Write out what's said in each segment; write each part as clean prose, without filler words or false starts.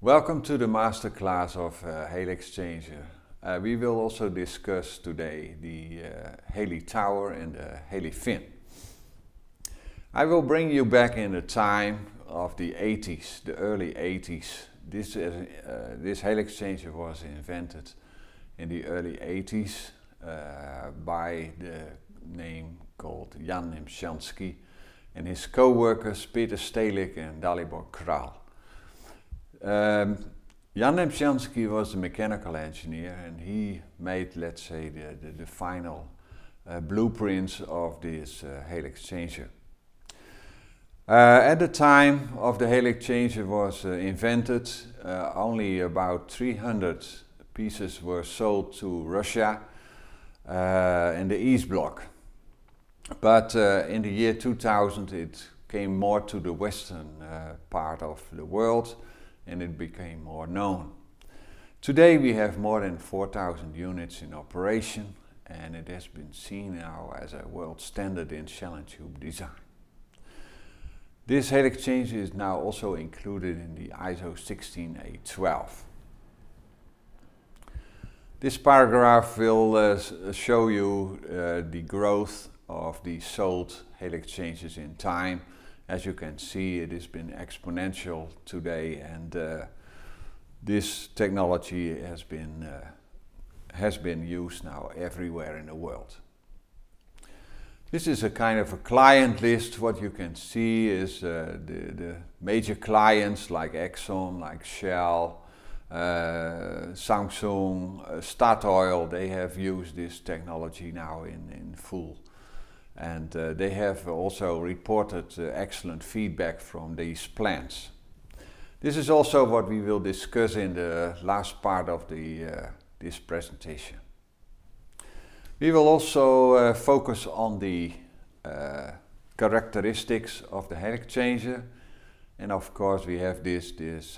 Welcome to the masterclass of Helix Changer. We will also discuss today the Haley Tower and the Haley Fin. I will bring you back in the time of the 80s, the early 80s. This Helix Changer was invented in the early 80s by the name called Jan Nemchanski and his co-workers Peter Stehlik and Dalibor Kral. Jan Nemchanski was a mechanical engineer and he made, let's say, the final blueprints of this Helix Changer. At the time of the Helix Changer was invented, only about 300 pieces were sold to Russia in the East Bloc. But in the year 2000 it came more to the western part of the world and it became more known. Today we have more than 4,000 units in operation and it has been seen now as a world standard in shell and tube design. This Helix Changer is now also included in the ISO 16812. This paragraph will show you the growth of the sold Helix Changers in time. As you can see, it has been exponential today and this technology has been used now everywhere in the world. This is a kind of a client list. What you can see is the major clients like Exxon, like Shell, Samsung, Statoil. They have used this technology now in full. And they have also reported excellent feedback from these plants. This is also what we will discuss in the last part of this presentation. We will also focus on the characteristics of the Helix Changer, and of course we have these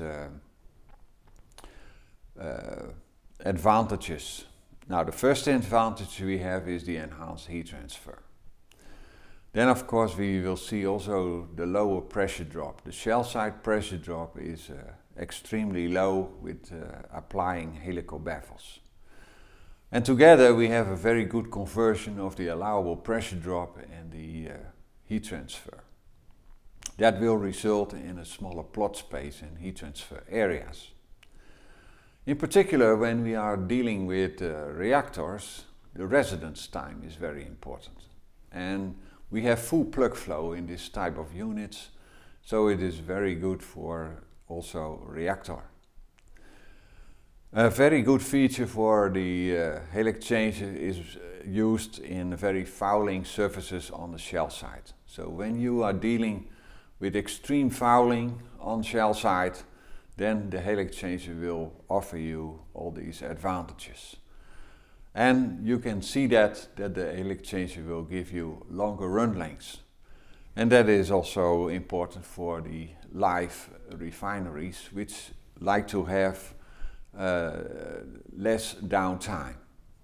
advantages. Now the first advantage we have is the enhanced heat transfer. Then of course we will see also the lower pressure drop. The shell side pressure drop is extremely low with applying helical baffles. And together we have a very good conversion of the allowable pressure drop and the heat transfer. That will result in a smaller plot space and heat transfer areas. In particular, when we are dealing with reactors, the residence time is very important. And we have full plug flow in this type of units, so it is very good for also reactor. A very good feature for the Helix Changer is used in very fouling surfaces on the shell side. So when you are dealing with extreme fouling on shell side, then the Helix Changer will offer you all these advantages. And you can see that the Helix Changer will give you longer run lengths. And that is also important for the live refineries, which like to have less downtime.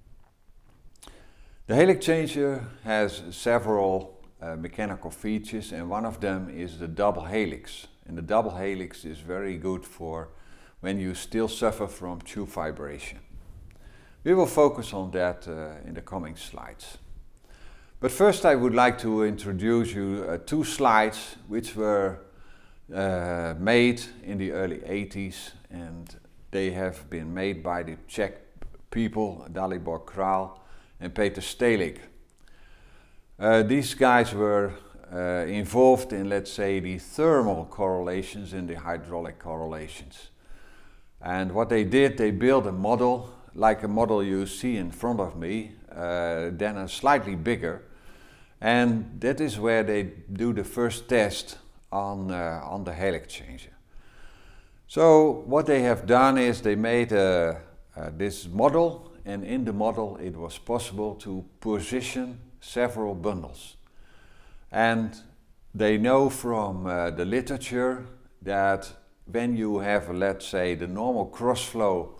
The Helix Changer has several mechanical features, and one of them is the double helix. And the double helix is very good for when you still suffer from tube vibration. We will focus on that in the coming slides. But first I would like to introduce you two slides which were made in the early 80s, and they have been made by the Czech people, Dalibor Kral and Peter Stehlik. These guys were involved in, let's say, the thermal correlations and the hydraulic correlations. And what they did, they built a model like a model you see in front of me, then a slightly bigger, and that is where they do the first test on the Helix Changer. So what they have done is they made this model, and in the model it was possible to position several bundles. And they know from the literature that when you have, let's say, the normal cross flow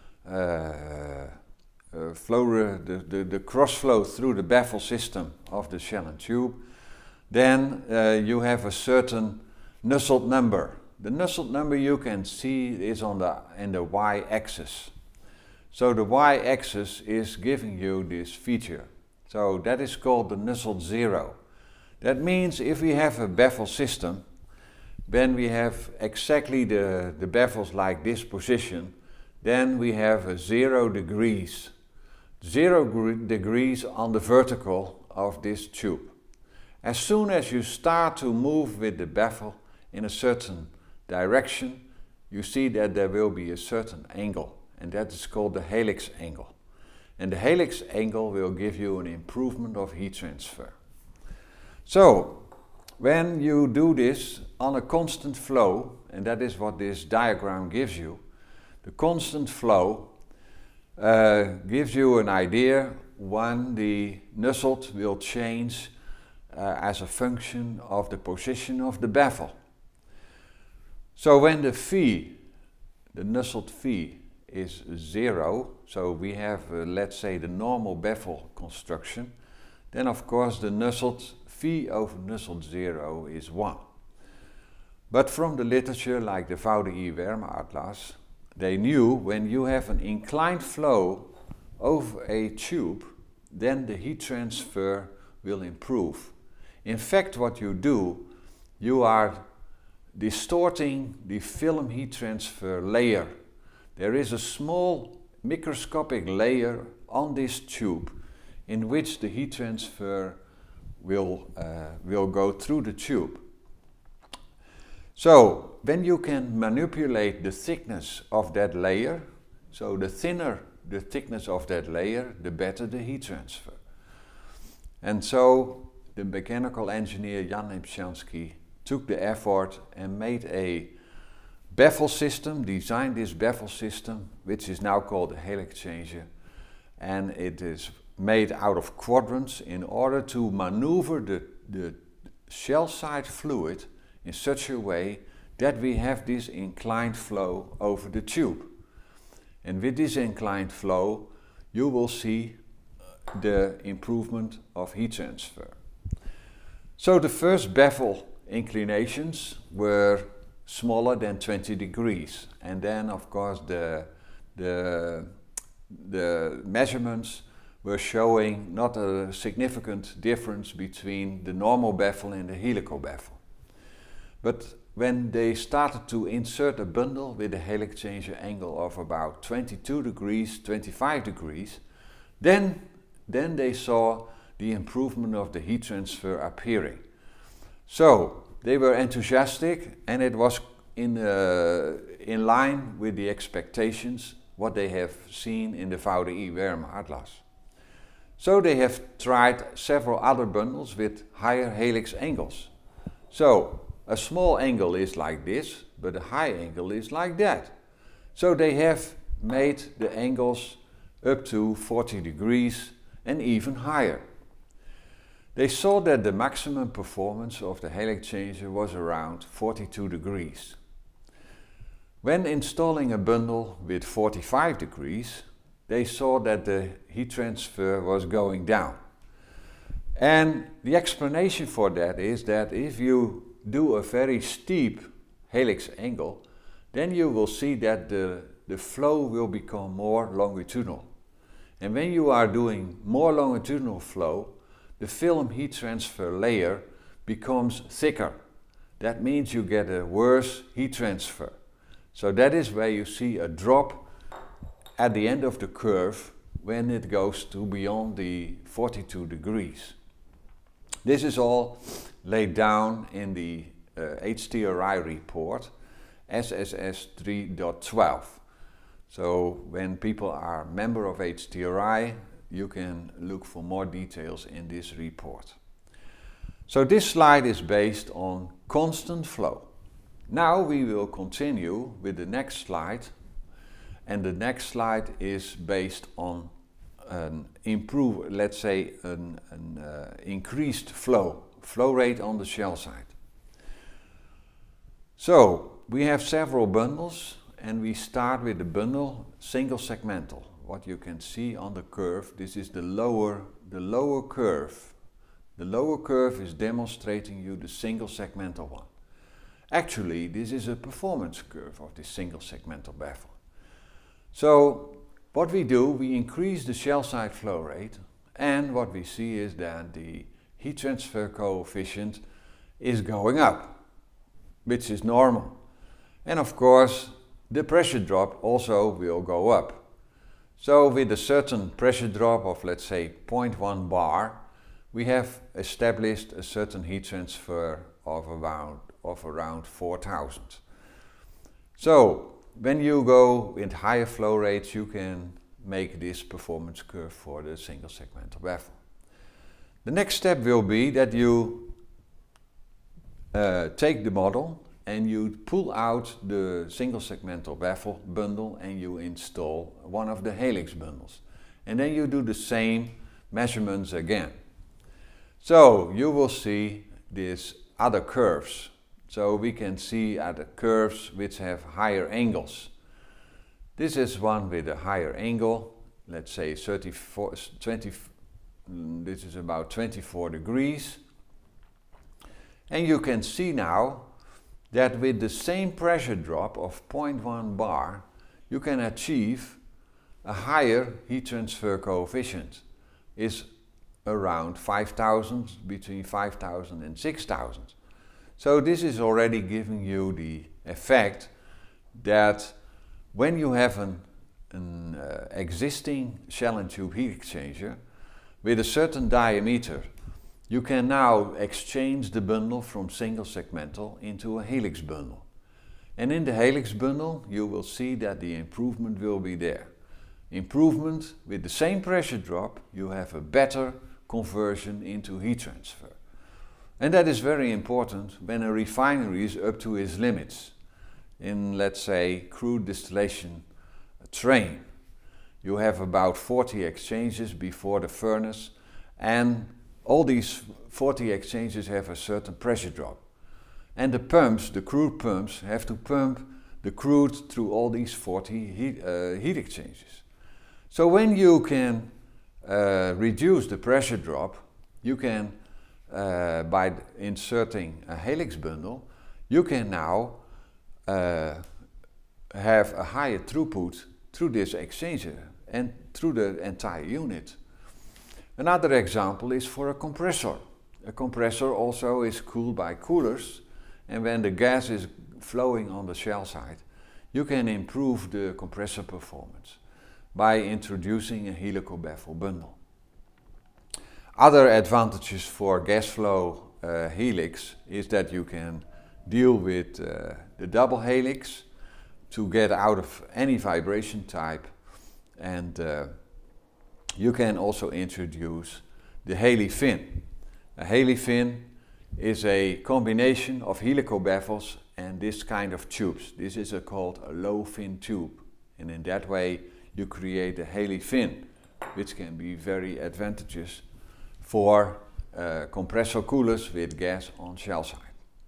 the cross flow through the baffle system of the shell and tube, then you have a certain Nusselt number. The Nusselt number you can see is on the y-axis. So the y-axis is giving you this feature. So that is called the Nusselt zero. That means if we have a baffle system, when we have exactly the baffles like this position, then we have a 0 degrees. 0 degrees on the vertical of this tube. As soon as you start to move with the baffle in a certain direction, you see that there will be a certain angle, and that is called the helix angle. And the helix angle will give you an improvement of heat transfer. So, when you do this on a constant flow, and that is what this diagram gives you, the constant flow gives you an idea when the Nusselt will change as a function of the position of the baffle. So when the phi, the Nusselt phi, is 0, so we have, let's say, the normal baffle construction, then of course the Nusselt phi over Nusselt 0 is 1. But from the literature, like the VDI Wärmeatlas, they knew when you have an inclined flow over a tube, then the heat transfer will improve. In fact, what you do, you are distorting the film heat transfer layer. There is a small microscopic layer on this tube in which the heat transfer will go through the tube. So, when you can manipulate the thickness of that layer, so the thinner the thickness of that layer, the better the heat transfer. And so, the mechanical engineer Jan Lipshansky took the effort and made a baffle system, designed this baffle system, which is now called a helix changer, and it is made out of quadrants in order to maneuver the shell side fluid in such a way that we have this inclined flow over the tube. And with this inclined flow, you will see the improvement of heat transfer. So the first baffle inclinations were smaller than 20 degrees, and then of course the measurements were showing not a significant difference between the normal baffle and the helical baffle. But when they started to insert a bundle with a helix changer angle of about 22 degrees, 25 degrees, then they saw the improvement of the heat transfer appearing. So they were enthusiastic, and it was in line with the expectations what they have seen in the VDI Wärmeatlas. So they have tried several other bundles with higher helix angles. So a small angle is like this, but a high angle is like that. So they have made the angles up to 40 degrees and even higher. They saw that the maximum performance of the helix changer was around 42 degrees. When installing a bundle with 45 degrees, they saw that the heat transfer was going down. And the explanation for that is that if you do a very steep helix angle, then you will see that the flow will become more longitudinal. And when you are doing more longitudinal flow, the film heat transfer layer becomes thicker. That means you get a worse heat transfer. So that is where you see a drop at the end of the curve when it goes to beyond the 42 degrees. This is all laid down in the HTRI report, SSS 3.12. So when people are member of HTRI, you can look for more details in this report. So this slide is based on constant flow. Now we will continue with the next slide, and the next slide is based on an increased flow rate on the shell side. So we have several bundles, and we start with the bundle single segmental. What you can see on the curve, this is the lower curve. The lower curve is demonstrating you the single segmental one. Actually, this is a performance curve of this single segmental baffle. So what we do, we increase the shell side flow rate, and what we see is that the heat transfer coefficient is going up, which is normal. And of course, the pressure drop also will go up. So with a certain pressure drop of, let's say, 0.1 bar, we have established a certain heat transfer of around 4000. So when you go with higher flow rates, you can make this performance curve for the single segmental baffle. The next step will be that you take the model and you pull out the single segmental baffle bundle and you install one of the helix bundles. And then you do the same measurements again. So you will see these other curves. So we can see other curves which have higher angles. This is one with a higher angle, let's say this is about 24 degrees. And you can see now that with the same pressure drop of 0.1 bar, you can achieve a higher heat transfer coefficient. Is around 5000, between 5000 and 6000. So this is already giving you the effect that when you have an existing shell and tube heat exchanger with a certain diameter, you can now exchange the bundle from single segmental into a helix bundle. And in the helix bundle, you will see that the improvement will be there. Improvement with the same pressure drop, you have a better conversion into heat transfer. And that is very important when a refinery is up to its limits. In, let's say, crude distillation train, you have about 40 exchanges before the furnace, and all these 40 exchanges have a certain pressure drop. And the pumps, the crude pumps, have to pump the crude through all these 40 heat exchanges. So when you can reduce the pressure drop, you can, by inserting a helix bundle, you can now have a higher throughput through this exchanger and through the entire unit. Another example is for a compressor. A compressor also is cooled by coolers, and when the gas is flowing on the shell side, you can improve the compressor performance by introducing a helical-baffle bundle. Other advantages for gas flow helix is that you can deal with the double helix to get out of any vibration type, and you can also introduce the heli-fin. A heli-fin is a combination of helical baffles and this kind of tubes. This is called a low-fin tube, and in that way you create a heli-fin, which can be very advantageous for compressor coolers with gas on shell side.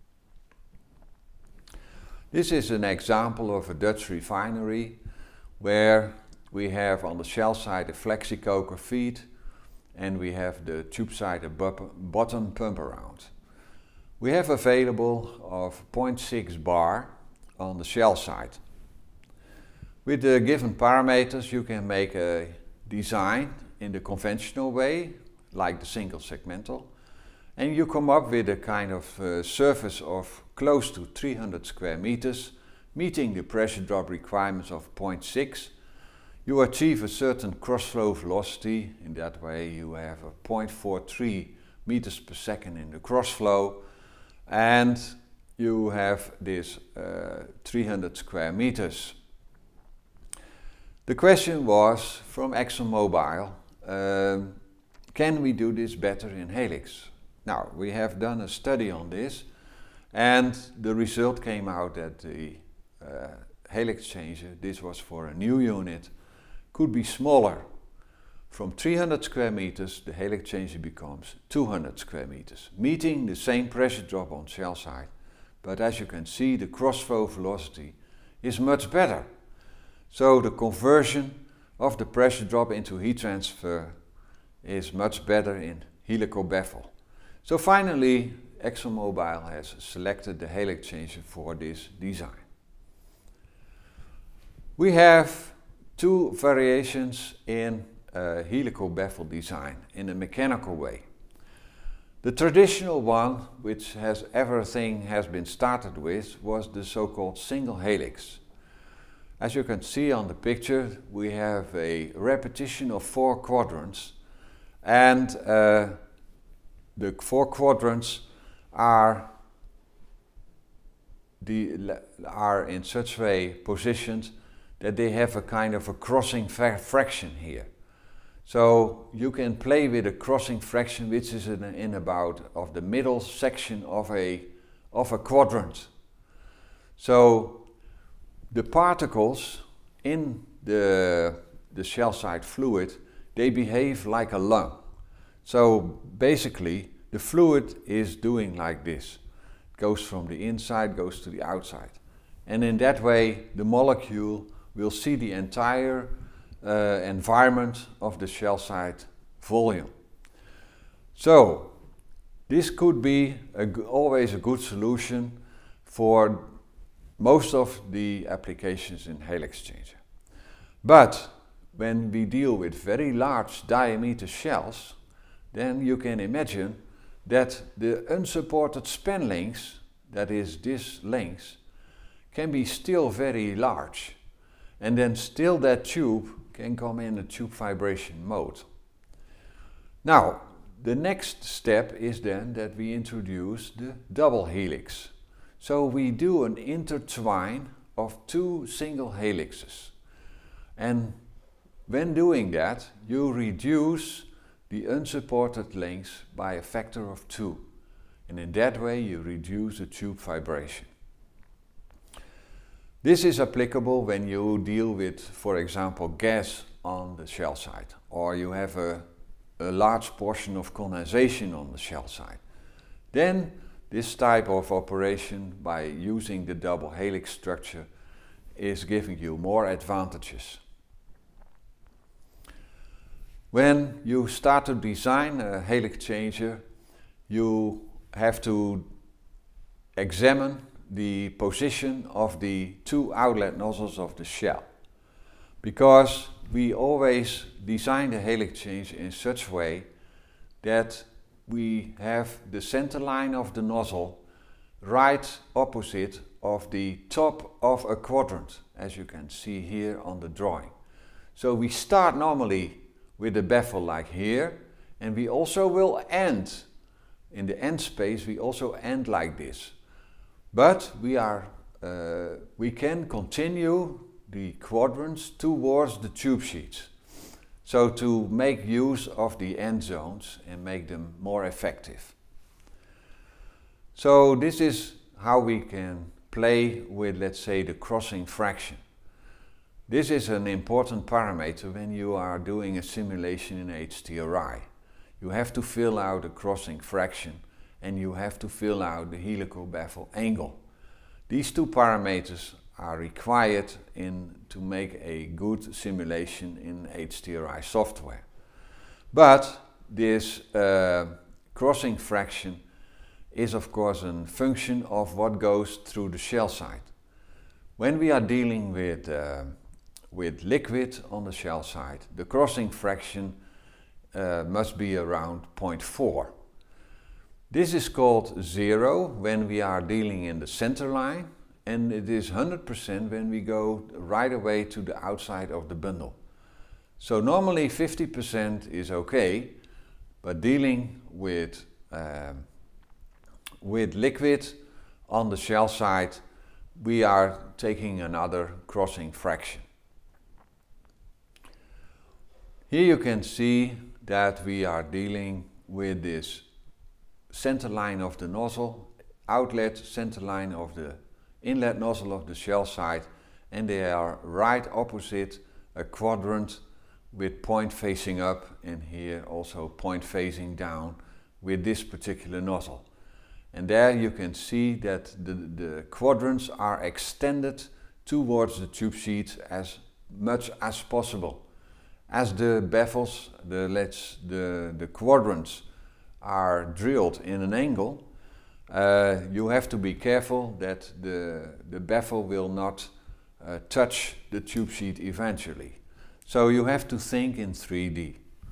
This is an example of a Dutch refinery where we have on the shell side a flexi-coker feed, and we have the tube side a bottom pump around. We have available of 0.6 bar on the shell side. With the given parameters you can make a design in the conventional way, like the single segmental, and you come up with a kind of surface of close to 300 square meters, meeting the pressure drop requirements of 0.6. You achieve a certain cross-flow velocity. In that way you have a 0.43 meters per second in the cross-flow, and you have this 300 square meters. The question was from ExxonMobil, can we do this better in helix? Now, we have done a study on this, and the result came out that the helix exchanger, this was for a new unit, could be smaller. From 300 square meters, the helix exchanger becomes 200 square meters, meeting the same pressure drop on shell side. But as you can see, the cross-flow velocity is much better. So the conversion of the pressure drop into heat transfer is much better in helical baffle. So finally, ExxonMobil has selected the helix changer for this design. We have two variations in helical baffle design in a mechanical way. The traditional one, which everything has been started with, was the so-called single helix. As you can see on the picture, we have a repetition of 4 quadrants, and the 4 quadrants are in such a way positioned that they have a kind of a crossing fraction here. So you can play with a crossing fraction which is in about of the middle section of a quadrant. So the particles in the shell side fluid, they behave like a lung. So basically the fluid is doing like this. It goes from the inside, goes to the outside. And in that way the molecule will see the entire environment of the shell side volume. So this could be always a good solution for most of the applications in helix changer. But when we deal with very large diameter shells, then you can imagine that the unsupported span lengths, that is this length, can be still very large. And then still that tube can come in a tube vibration mode. Now, the next step is then that we introduce the double helix. So we do an intertwine of 2 single helixes. And when doing that, you reduce the unsupported lengths by a factor of 2. And in that way you reduce the tube vibration. This is applicable when you deal with, for example, gas on the shell side, or you have a large portion of condensation on the shell side. Then this type of operation, by using the double helix structure, is giving you more advantages. When you start to design a helix changer, you have to examine the position of the 2 outlet nozzles of the shell, because we always design the helix changer in such a way that we have the center line of the nozzle right opposite of the top of a quadrant, as you can see here on the drawing. So we start normally with the baffle like here, and we also will end in the end space, we also end like this. But we can continue the quadrants towards the tube sheets. So to make use of the end zones and make them more effective. So this is how we can play with, let's say, the crossing fraction. This is an important parameter when you are doing a simulation in HTRI. You have to fill out a crossing fraction and you have to fill out the helical baffle angle. These 2 parameters are required to make a good simulation in HTRI software. But this crossing fraction is of course a function of what goes through the shell side. When we are dealing with liquid on the shell side, the crossing fraction must be around 0.4. This is called 0 when we are dealing in the center line, and it is 100% when we go right away to the outside of the bundle. So normally 50% is okay, but dealing with liquid on the shell side, we are taking another crossing fraction. Here you can see that we are dealing with this center line of the nozzle, outlet, center line of the inlet nozzle of the shell side, and they are right opposite a quadrant with point facing up, and here also point facing down with this particular nozzle. And there you can see that the quadrants are extended towards the tube sheet as much as possible. As the baffles, the quadrants are drilled in an angle, you have to be careful that the baffle will not touch the tube sheet eventually. So you have to think in 3D.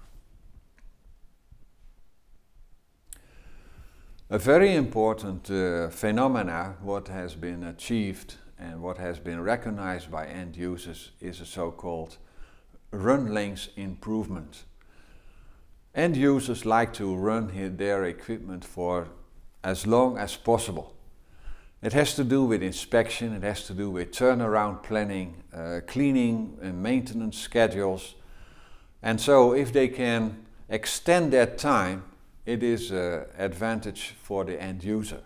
A very important phenomena what has been achieved and what has been recognized by end users is a so-called run length improvement. End users like to run their equipment for as long as possible. It has to do with inspection, it has to do with turnaround planning, cleaning and maintenance schedules. And so if they can extend that time, it is an advantage for the end user.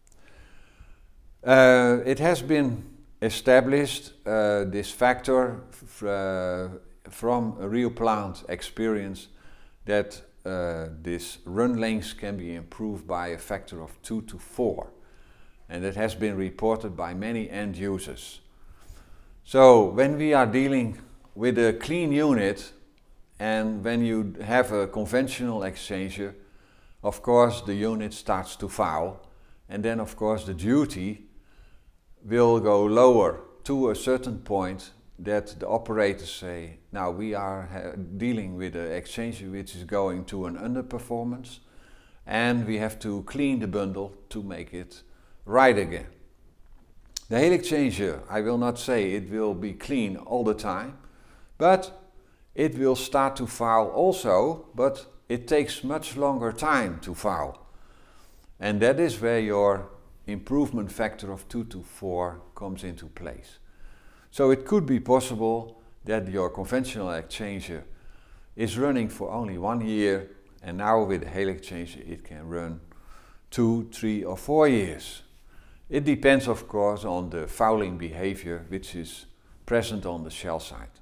It has been established, this factor from a real plant experience, that this run length can be improved by a factor of 2 to 4. And that has been reported by many end users. So when we are dealing with a clean unit and when you have a conventional exchanger, of course the unit starts to foul, and then of course the duty will go lower to a certain point that the operators say, now we are dealing with an exchanger which is going to an underperformance and we have to clean the bundle to make it right again. The helix changer, I will not say it will be clean all the time, but it will start to foul also, but it takes much longer time to foul. And that is where your improvement factor of 2 to 4 comes into place. So it could be possible that your conventional exchanger is running for only 1 year, and now with the helix changer it can run 2, 3 or 4 years. It depends of course on the fouling behavior which is present on the shell side.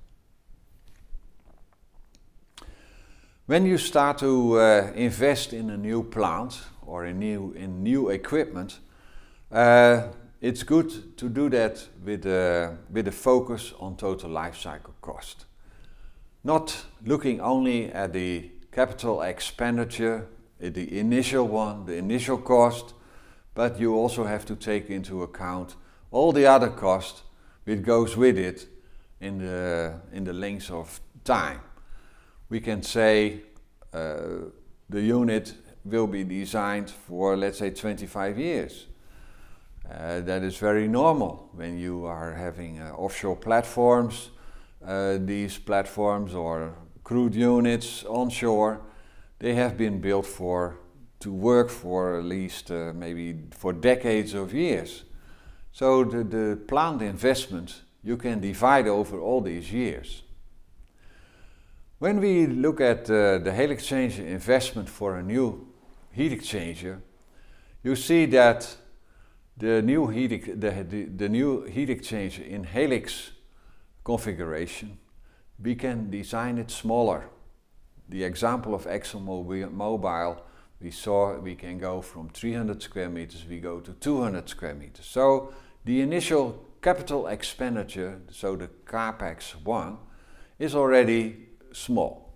When you start to invest in a new plant or in new equipment, it's good to do that with a focus on total life cycle cost. Not looking only at the capital expenditure, the initial one, the initial cost, but you also have to take into account all the other cost which goes with it in the length of time. We can say the unit will be designed for, let's say, 25 years. That is very normal when you are having offshore platforms. These platforms or crewed units onshore, they have been built to work for at least maybe for decades of years. So the plant investment you can divide over all these years. When we look at the helix changer investment for a new heat exchanger, you see that the new heat exchanger in helix configuration, we can design it smaller. The example of ExxonMobil, we saw we can go from 300 square meters, we go to 200 square meters. So the initial capital expenditure, so the CAPEX 1, is already small.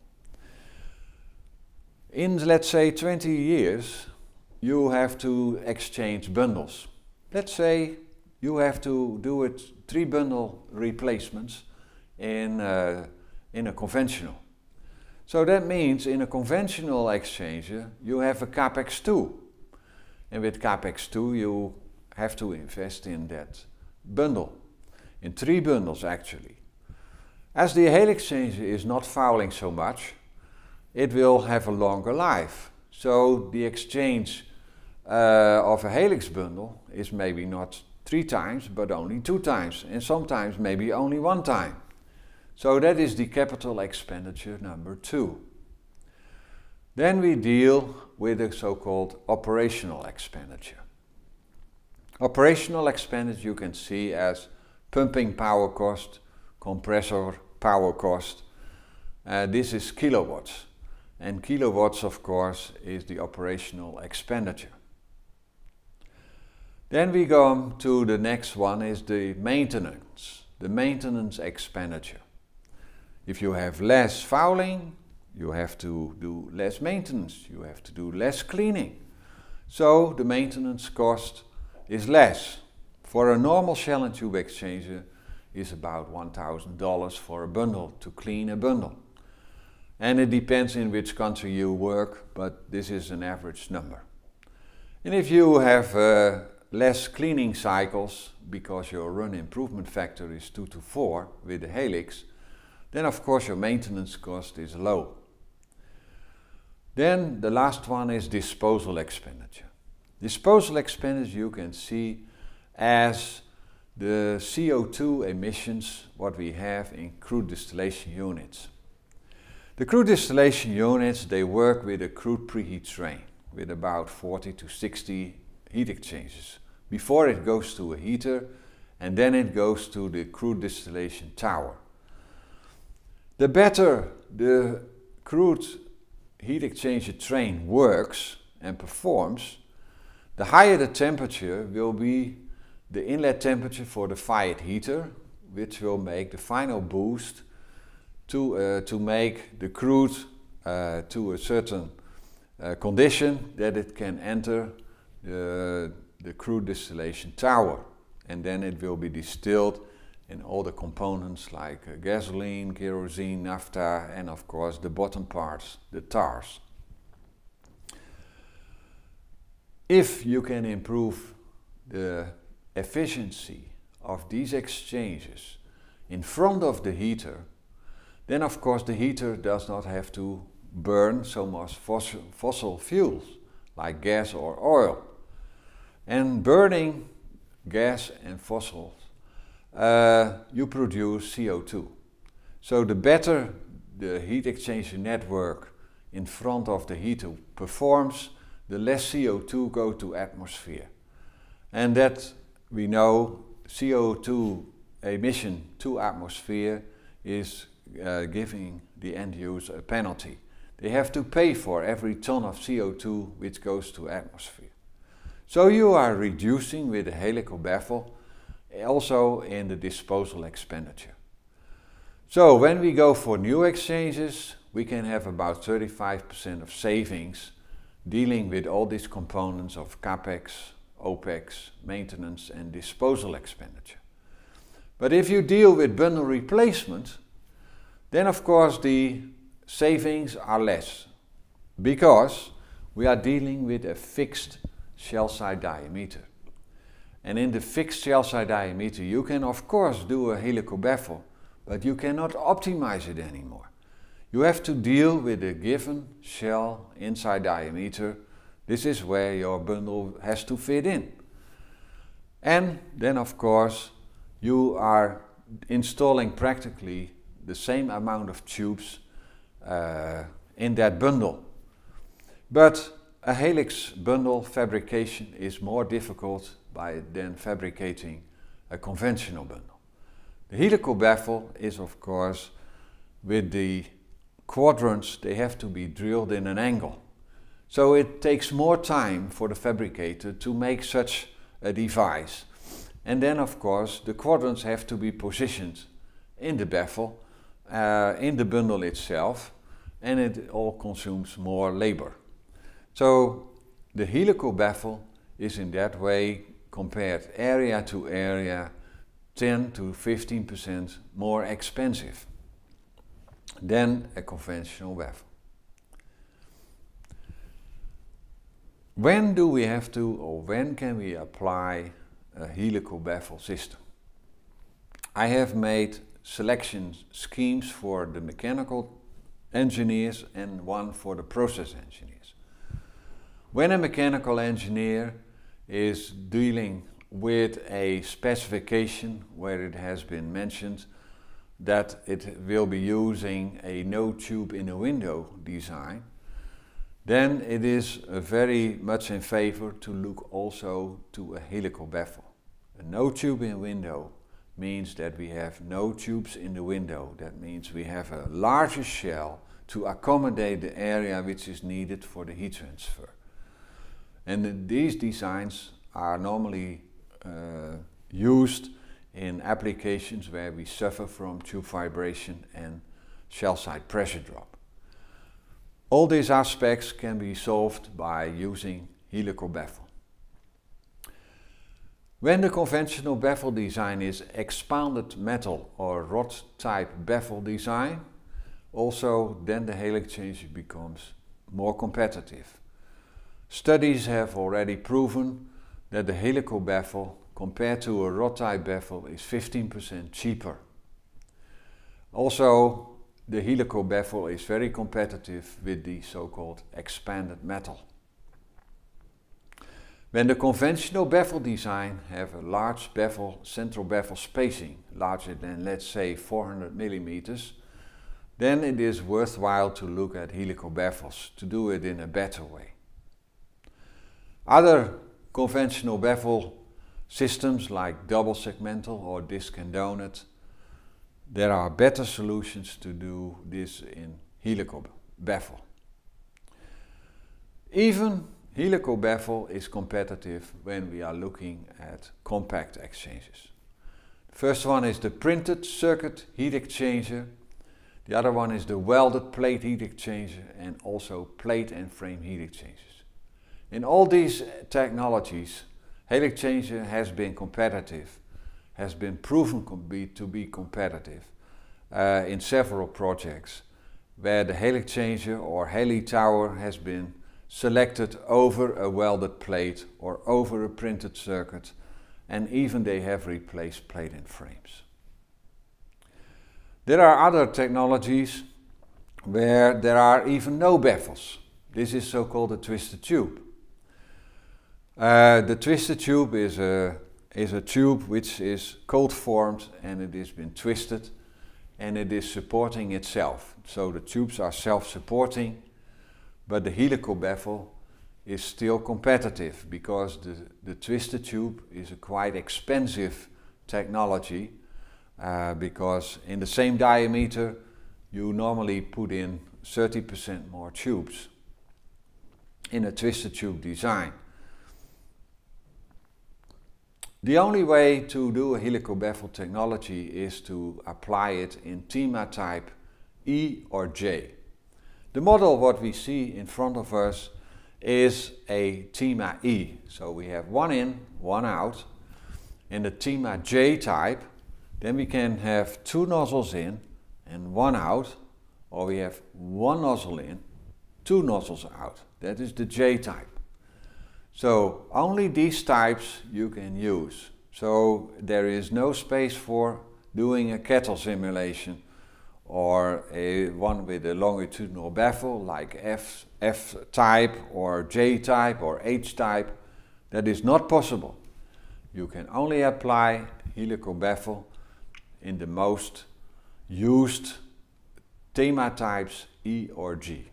In, let's say, 20 years, you have to exchange bundles. Let's say you have to do it 3 bundle replacements in a conventional. So that means in a conventional exchanger you have a CAPEX 2. And with CAPEX 2 you have to invest in that bundle, in 3 bundles actually. As the helix exchanger is not fouling so much, it will have a longer life. So the exchange of a helix bundle is maybe not 3 times, but only 2 times, and sometimes maybe only 1 time. So that is the capital expenditure number 2. Then we deal with the so-called operational expenditure. Operational expenditure you can see as pumping power cost, compressor power cost. This is kilowatts. And kilowatts, of course, is the operational expenditure. Then we go to the next one, is the maintenance expenditure. If you have less fouling, you have to do less maintenance, you have to do less cleaning. So the maintenance cost is less. For a normal shell and tube exchanger is about $1,000 for a bundle, to clean a bundle. And it depends in which country you work, but this is an average number. And if you have less cleaning cycles, because your run improvement factor is 2 to 4 with the Helix, then of course your maintenance cost is low. Then the last one is disposal expenditure. Disposal expenditure you can see as the CO2 emissions what we have in crude distillation units. The crude distillation units, they work with a crude preheat train with about 40 to 60 heat exchangers before it goes to a heater, and then it goes to the crude distillation tower. The better the crude heat exchanger train works and performs, the higher the temperature will be the inlet temperature for the fired heater, which will make the final boost to make the crude to a certain condition that it can enter the crude distillation tower, and then it will be distilled in all the components like gasoline, kerosene, naphtha, and of course the bottom parts, the tars. If you can improve the efficiency of these exchanges in front of the heater, then of course the heater does not have to burn so much fossil fuels like gas or oil. And burning gas and fossils, you produce CO2. So the better the heat exchanger network in front of the heater performs, the less CO2 go to atmosphere. And that we know CO2 emission to atmosphere is giving the end user a penalty. They have to pay for every ton of CO2 which goes to atmosphere. So you are reducing with the helical baffle also in the disposal expenditure. So when we go for new exchanges, we can have about 35% of savings dealing with all these components of CAPEX, OPEX, maintenance and disposal expenditure. But if you deal with bundle replacement, then of course the savings are less, because we are dealing with a fixed shell side diameter. And in the fixed shell side diameter you can of course do a helical baffle, but you cannot optimize it anymore. You have to deal with a given shell inside diameter. This is where your bundle has to fit in. And then of course you are installing practically the same amount of tubes in that bundle. But a Helix bundle fabrication is more difficult than fabricating a conventional bundle. The helical baffle is of course with the quadrants, they have to be drilled in an angle. So it takes more time for the fabricator to make such a device. And then of course the quadrants have to be positioned in the baffle, in the bundle itself, and it all consumes more labor. So the helical baffle is in that way, compared area to area, 10 to 15% more expensive than a conventional baffle. When do we have to, or when can we apply a helical baffle system? I have made selection schemes for the mechanical engineers and one for the process engineers. When a mechanical engineer is dealing with a specification where it has been mentioned that it will be using a no tube in a window design, then it is very much in favor to look also to a helical baffle. A no tube in window means that we have no tubes in the window. That means we have a larger shell to accommodate the area which is needed for the heat transfer. And these designs are normally used in applications where we suffer from tube vibration and shell side pressure drop. All these aspects can be solved by using helical baffle. When the conventional baffle design is expanded metal or rod type baffle design, also then the helix changer becomes more competitive. Studies have already proven that the helical baffle compared to a rod type baffle is 15% cheaper. Also, the helical baffle is very competitive with the so-called expanded metal. When the conventional baffle design have a large central baffle spacing, larger than let's say 400 millimeters, then it is worthwhile to look at helical baffles to do it in a better way. Other conventional baffle systems like double segmental or disc and donut, there are better solutions to do this in helical baffle. Even helical baffle is competitive when we are looking at compact exchangers. The first one is the printed circuit heat exchanger. The other one is the welded plate heat exchanger and also plate and frame heat exchangers. In all these technologies, helix changer has been competitive, has been proven to be competitive in several projects where the helix changer or heli tower has been selected over a welded plate or over a printed circuit, and even they have replaced plate and frames. There are other technologies where there are even no baffles. This is so-called a twisted tube. The twisted tube is a tube which is cold formed and it has been twisted and it is supporting itself. So the tubes are self-supporting, but the helical baffle is still competitive because the twisted tube is a quite expensive technology because in the same diameter you normally put in 30% more tubes in a twisted tube design. The only way to do a helical baffle technology is to apply it in TEMA type E or J. The model what we see in front of us is a TEMA E. So we have one in, one out. In the TEMA J type, then we can have two nozzles in and one out, or we have one nozzle in, two nozzles out. That is the J type. So only these types you can use. So there is no space for doing a kettle simulation or one with a longitudinal baffle like F type or J type or H type. That is not possible. You can only apply helical baffle in the most used TEMA types E or G.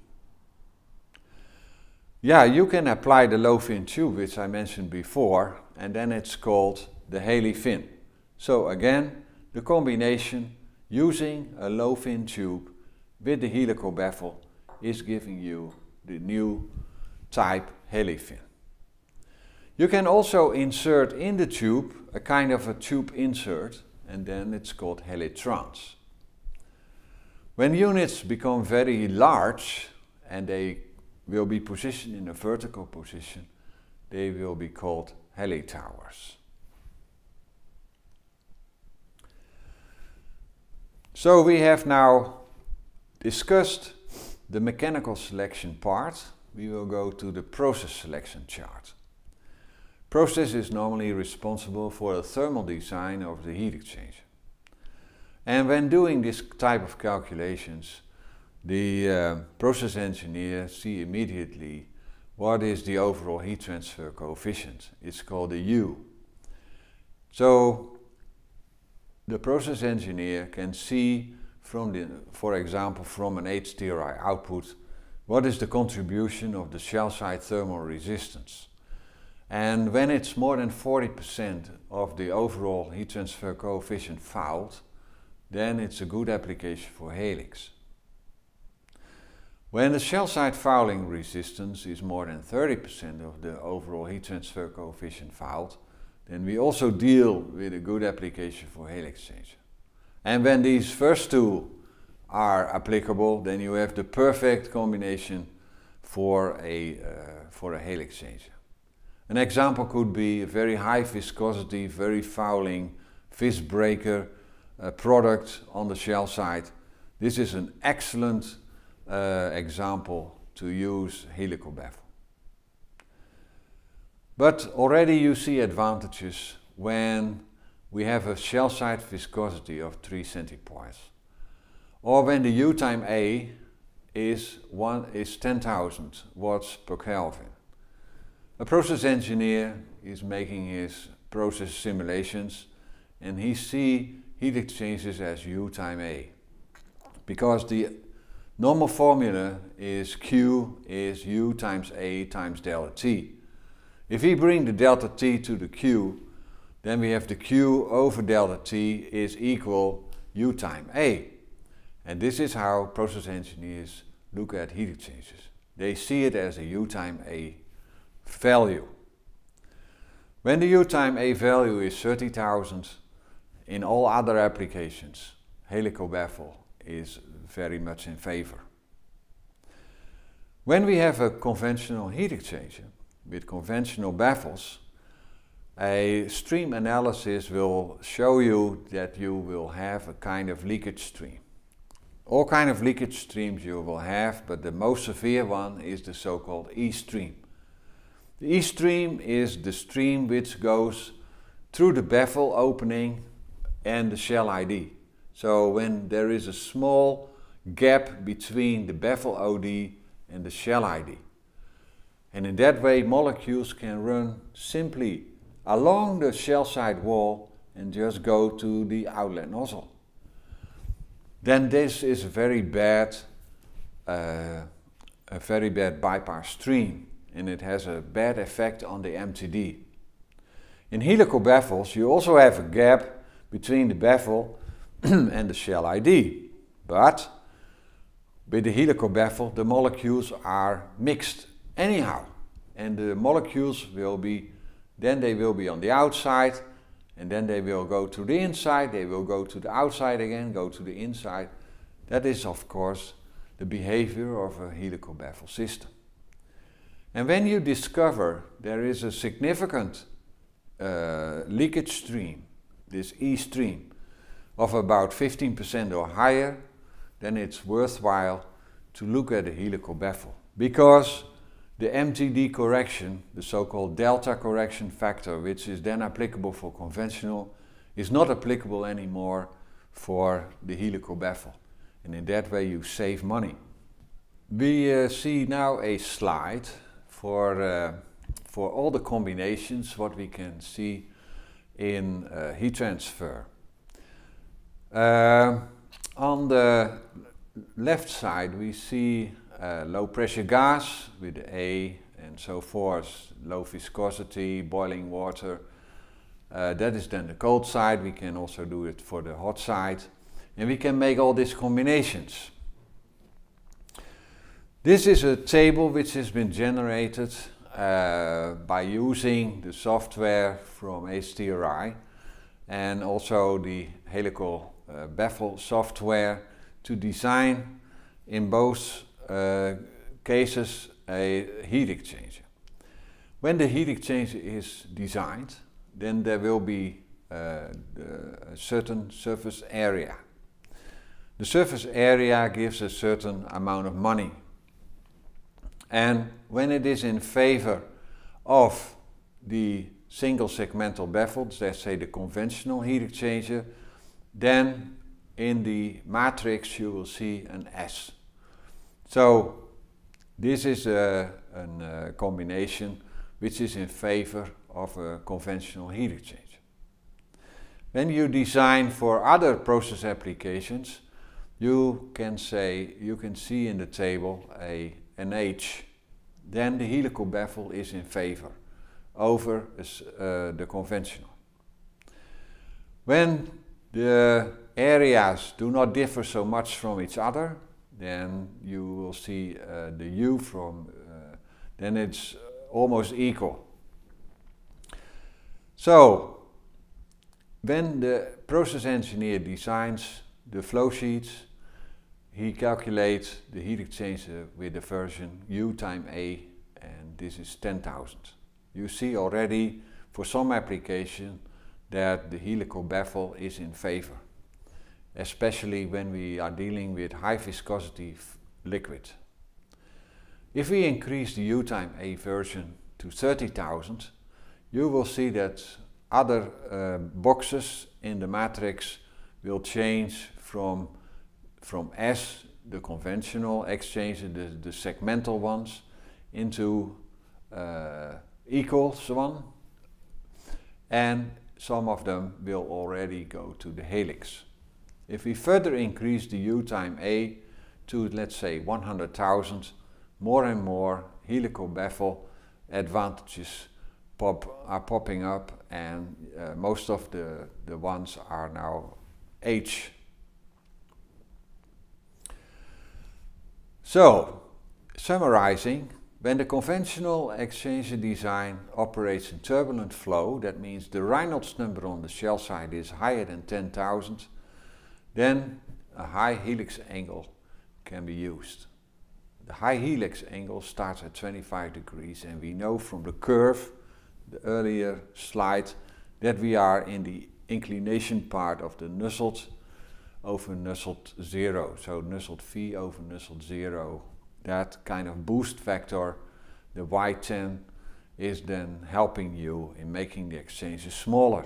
Yeah, you can apply the low fin tube which I mentioned before, and then it's called the heli-fin. So again, the combination using a low fin tube with the helical baffle is giving you the new type heli-fin. You can also insert in the tube a kind of a tube insert, and then it's called helitrans. When units become very large and they will be positioned in a vertical position, they will be called heli towers. So we have now discussed the mechanical selection part. We will go to the process selection chart. Process is normally responsible for the thermal design of the heat exchanger. And when doing this type of calculations, the process engineer sees immediately what is the overall heat transfer coefficient. It's called a U. So the process engineer can see from for example, from an HTRI output, what is the contribution of the shell side thermal resistance. And when it's more than 40% of the overall heat transfer coefficient fouled, then it's a good application for helix. When the shell side fouling resistance is more than 30% of the overall heat transfer coefficient fouled, then we also deal with a good application for helix changer. And when these first two are applicable, then you have the perfect combination for a helix changer. An example could be a very high viscosity, very fouling fish breaker product on the shell side. This is an excellent example to use helical baffle. But already you see advantages when we have a shell side viscosity of 3 centipoise, or when the U time A is 10,000 watts per Kelvin. A process engineer is making his process simulations and he sees heat exchangers as U time A, because the normal formula is Q is U times A times delta T. If we bring the delta T to the Q, then we have the Q over delta T is equal U time A. And this is how process engineers look at heat exchangers. They see it as a U time A value. When the U time A value is 30,000, in all other applications, helical baffle is very much in favor. When we have a conventional heat exchanger with conventional baffles, a stream analysis will show you that you will have a kind of leakage stream. All kind of leakage streams you will have, but the most severe one is the so-called E stream. The E stream is the stream which goes through the baffle opening and the shell ID. So when there is a small gap between the baffle OD and the shell ID. And in that way molecules can run simply along the shell side wall and just go to the outlet nozzle. Then this is a very bad bypass stream, and it has a bad effect on the MTD. In helical baffles you also have a gap between the baffle and the shell ID, but with the helical baffle the molecules are mixed anyhow, and the molecules will be, then they will be on the outside, and then they will go to the inside, they will go to the outside again, go to the inside. That is of course the behavior of a helical baffle system. And when you discover there is a significant leakage stream, this E stream, of about 15% or higher, then it's worthwhile to look at a helical baffle, because the MTD correction, the so-called delta correction factor, which is then applicable for conventional, is not applicable anymore for the helical baffle. And in that way you save money. We see now a slide for all the combinations what we can see in heat transfer. On the left side we see low pressure gas with A and so forth, low viscosity, boiling water. That is then the cold side. We can also do it for the hot side, and we can make all these combinations. This is a table which has been generated by using the software from HTRI and also the helical baffle software to design in both cases a heat exchanger. When the heat exchanger is designed, then there will be a certain surface area. The surface area gives a certain amount of money. And when it is in favor of the single segmental baffles, let's say the conventional heat exchanger, then in the matrix you will see an S. So this is a combination which is in favor of a conventional heat exchanger. When you design for other process applications, you can see in the table an H. Then the helical baffle is in favor over the conventional. When the areas do not differ so much from each other, then you will see the U from, then it's almost equal. So, when the process engineer designs the flow sheets, he calculates the heat exchanger with the version U time A, and this is 10,000. you see already for some application that the helical baffle is in favor, especially when we are dealing with high viscosity liquid. If we increase the U-time-A version to 30,000, you will see that other boxes in the matrix will change from S, the conventional exchange, the segmental ones, into equals one, and some of them will already go to the helix. If we further increase the U-time-A to, let's say, 100,000, more and more helical baffle advantages are popping up, and most of the ones are now H. So, summarizing, when the conventional exchanger design operates in turbulent flow, that means the Reynolds number on the shell side is higher than 10,000, then a high helix angle can be used. The high helix angle starts at 25 degrees, and we know from the curve, the earlier slide, that we are in the inclination part of the Nusselt over Nusselt 0. So Nusselt V over Nusselt 0. That kind of boost factor, the Y10, is then helping you in making the exchanges smaller.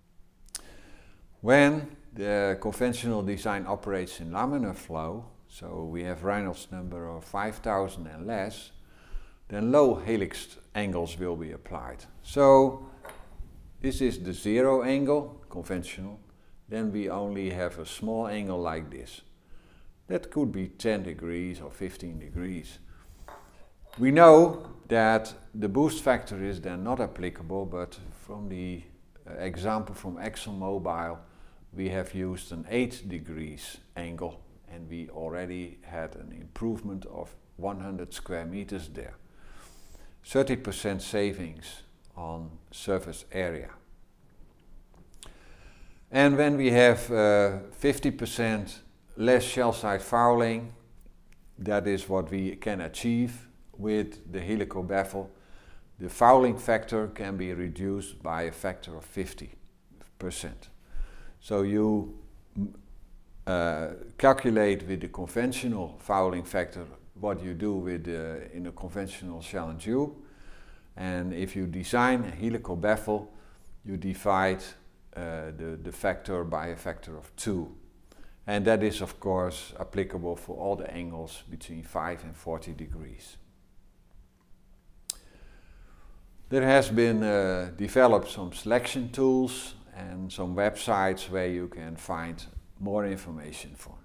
When the conventional design operates in laminar flow, so we have Reynolds number of 5,000 and less, then low helix angles will be applied. So this is the 0 angle, conventional. Then we only have a small angle like this. That could be 10 degrees or 15 degrees. We know that the boost factor is then not applicable, but from the example from ExxonMobil, we have used an 8 degrees angle, and we already had an improvement of 100 square meters there. 30% savings on surface area. And when we have 50% less shell side fouling, that is what we can achieve with the helical baffle. The fouling factor can be reduced by a factor of 50%. So you calculate with the conventional fouling factor what you do with in a conventional shell and tube, and if you design a helical baffle, you divide the factor by a factor of 2, and that is of course applicable for all the angles between 5 and 40 degrees. There has been developed some selection tools and some websites where you can find more information for.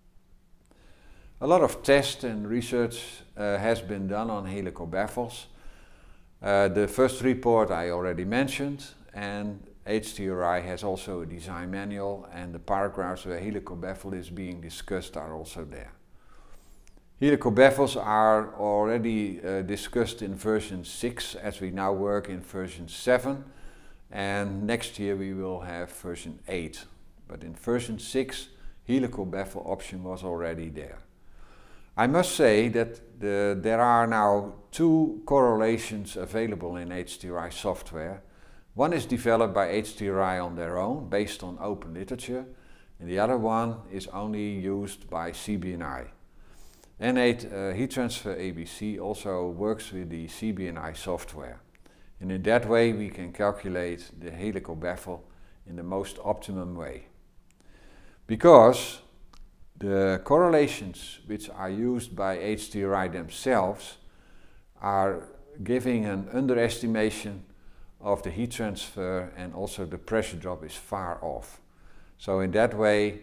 A lot of test and research has been done on helical baffles. The first report I already mentioned, and HTRI has also a design manual, and the paragraphs where helical baffle is being discussed are also there. Helical baffles are already discussed in version 6, as we now work in version 7, and next year we will have version 8. But in version 6, helical baffle option was already there. I must say that there are now 2 correlations available in HTRI software. One is developed by HTRI on their own, based on open literature, and the other one is only used by CBNI. N8 Heat Transfer ABC also works with the CBNI software, and in that way we can calculate the helical baffle in the most optimum way. Because the correlations which are used by HTRI themselves are giving an underestimation of the heat transfer, and also the pressure drop is far off. So in that way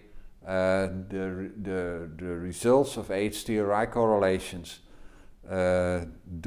the results of HTRI correlations are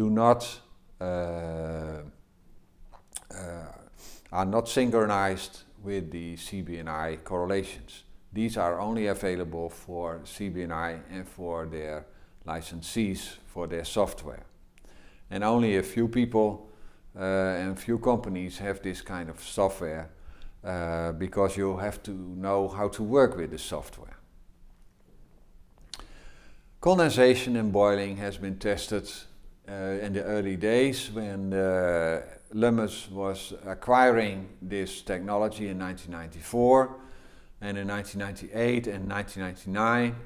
not synchronized with the CBNI correlations. These are only available for CBNI and for their licensees for their software. And only a few people and few companies have this kind of software because you have to know how to work with the software. Condensation and boiling has been tested in the early days when Lummus was acquiring this technology in 1994, and in 1998 and 1999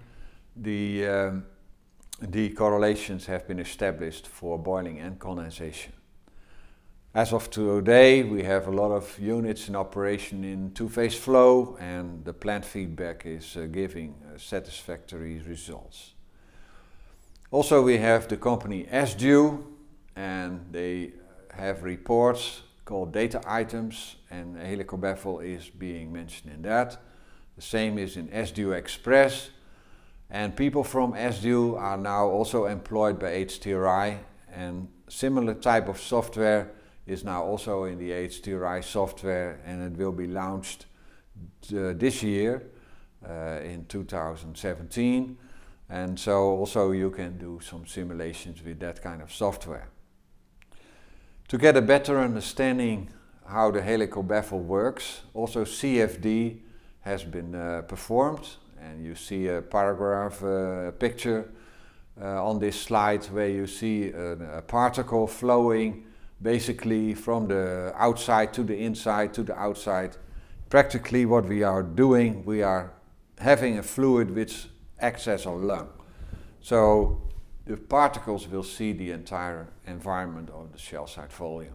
the correlations have been established for boiling and condensation. As of today, we have a lot of units in operation in two-phase flow, and the plant feedback is giving satisfactory results. Also, we have the company SDU, and they have reports called data items, and Helicobacter is being mentioned in that. The same is in SDU Express, and people from SDU are now also employed by HTRI, and similar type of software is now also in the HTRI software, and it will be launched this year in 2017. And so also you can do some simulations with that kind of software. To get a better understanding how the Helicobacter works, also CFD has been performed, and you see a paragraph, a picture on this slide where you see a particle flowing basically from the outside to the inside to the outside. Practically what we are doing, we are having a fluid which acts as a lung. So the particles will see the entire environment of the shell side volume.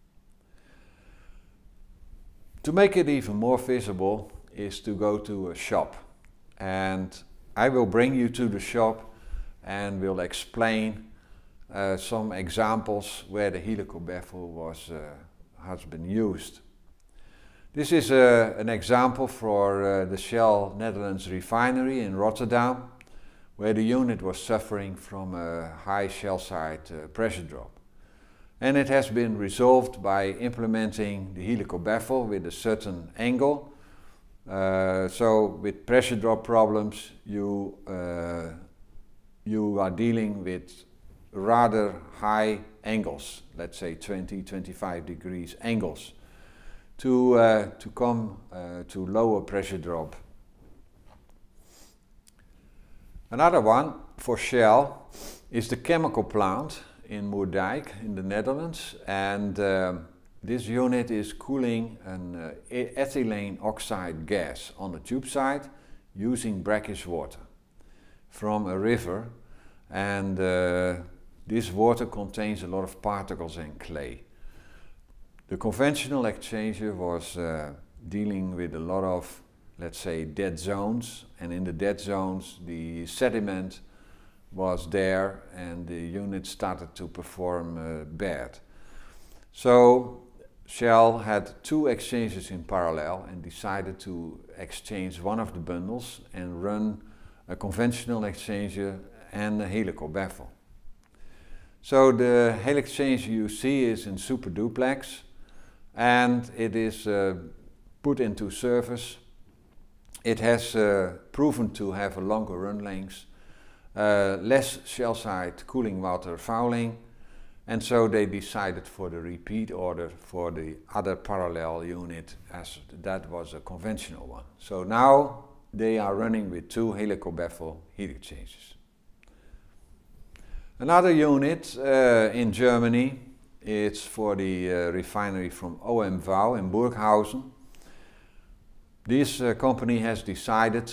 To make it even more visible is to go to a shop, and I will bring you to the shop and will explain some examples where the Helicobacter has been used. This is an example for the Shell Netherlands refinery in Rotterdam, where the unit was suffering from a high shell side pressure drop. And it has been resolved by implementing the Helicobacter with a certain angle. So with pressure drop problems, you are dealing with rather high angles, let's say 20-25 degrees angles, to come to lower pressure drop. Another one for Shell is the chemical plant in Moerdijk in the Netherlands, and this unit is cooling an ethylene oxide gas on the tube side using brackish water from a river, and this water contains a lot of particles and clay. The conventional exchanger was dealing with a lot of, let's say, dead zones, and in the dead zones the sediment was there and the unit started to perform bad. So Shell had two exchangers in parallel and decided to exchange one of the bundles and run a conventional exchanger and a Helicobacter. So the Heliexchanger you see is in super duplex, and it is put into service. It has proven to have a longer run length, less shell side cooling water fouling, and so they decided for the repeat order for the other parallel unit, as that was a conventional one. So now they are running with two Helicobacter heat exchangers. Another unit in Germany, it's for the refinery from OMV in Burghausen. This company has decided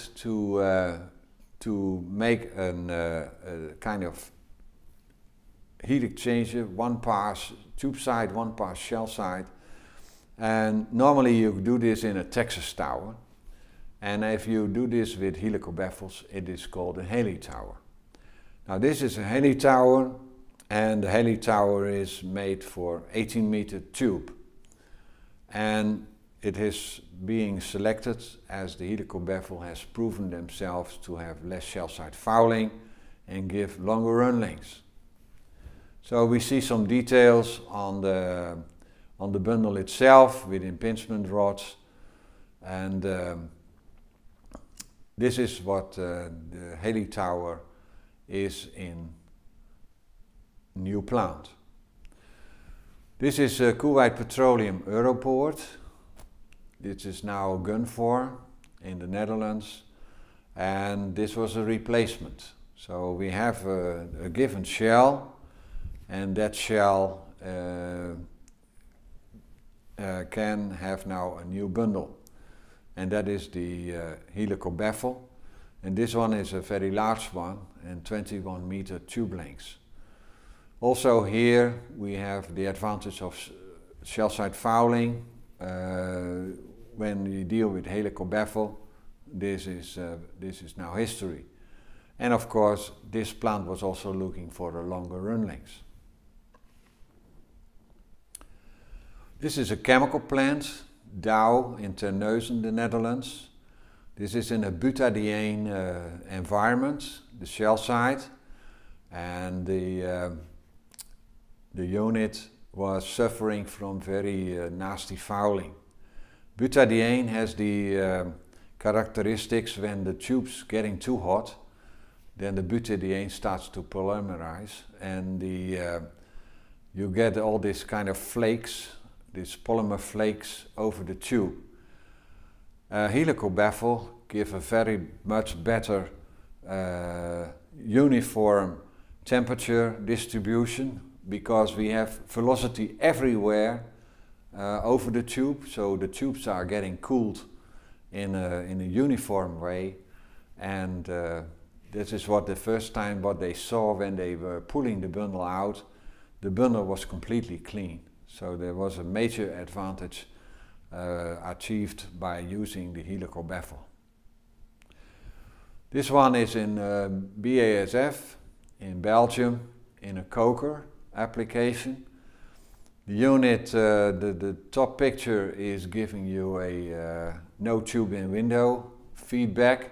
to make a kind of heat exchanger, one pass tube side, one pass shell side, and normally you do this in a Texas tower, and if you do this with Helicobacters, it is called a heli tower. Now this is a heli tower, and the heli tower is made for 18-meter tube, and it is being selected as the Helicobacter has proven themselves to have less shell side fouling and give longer run lengths. So we see some details on the bundle itself with impingement rods, and this is what the heli tower is in new plant. This is Kuwait Petroleum Europoort. This is now Gunvor in the Netherlands, and this was a replacement. So we have a given shell, and that shell can have now a new bundle, and that is the helical baffle, and this one is a very large one and 21 meter tube lengths. Also here we have the advantage of shell side fouling. When you deal with helical baffle, this is now history. And of course this plant was also looking for a longer run length. This is a chemical plant, Dow in Terneuzen, the Netherlands. This is in a butadiene environment, the shell site, and the unit was suffering from very nasty fouling. Butadiene has the characteristics when the tube's getting too hot, then the butadiene starts to polymerize, and you get all these kind of flakes, these polymer flakes over the tube. Helical baffle give a very much better uniform temperature distribution, because we have velocity everywhere over the tube, so the tubes are getting cooled in a uniform way, and this is what the first time what they saw when they were pulling the bundle out. The bundle was completely clean, so there was a major advantage achieved by using the helical baffle. This one is in BASF in Belgium in a coker application. The unit, the top picture is giving you a no tube in window feedback.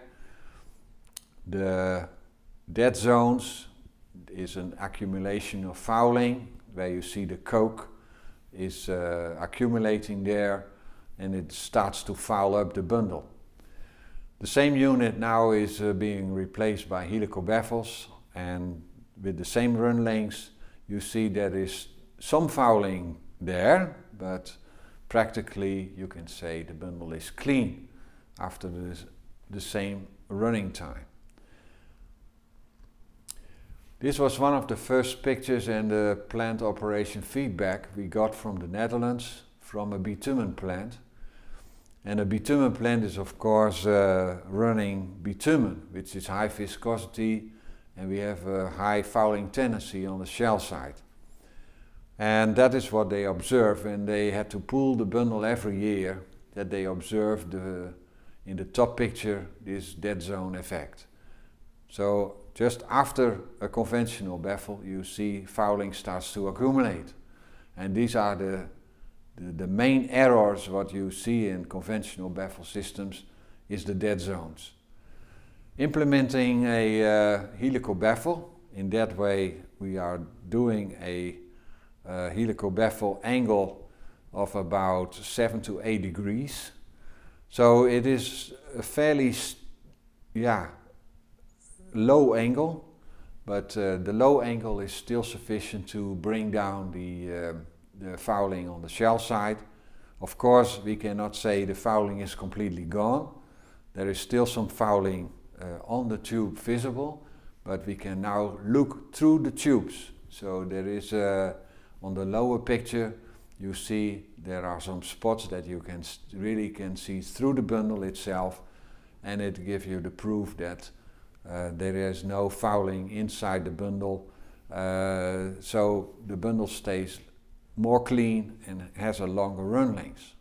The dead zones is an accumulation of fouling, where you see the coke is accumulating there, and it starts to foul up the bundle. The same unit now is being replaced by helical baffles, and with the same run lengths you see there is some fouling there, but practically you can say the bundle is clean after the same running time. This was one of the first pictures and the plant operation feedback we got from the Netherlands, from a bitumen plant. And a bitumen plant is of course running bitumen, which is high viscosity, and we have a high fouling tendency on the shell side. And that is what they observed, and they had to pull the bundle every year, that they observed in the top picture this dead zone effect. So just after a conventional baffle you see fouling starts to accumulate, and these are the main errors what you see in conventional baffle systems is the dead zones. Implementing a helical baffle, in that way we are doing a helical baffle angle of about 7 to 8 degrees. So it is a fairly low angle, but the low angle is still sufficient to bring down the fouling on the shell side. Of course, we cannot say the fouling is completely gone. There is still some fouling on the tube visible, but we can now look through the tubes. So there is on the lower picture you see there are some spots that you can really see through the bundle itself, and it gives you the proof that there is no fouling inside the bundle, so the bundle stays more clean and has a longer run length.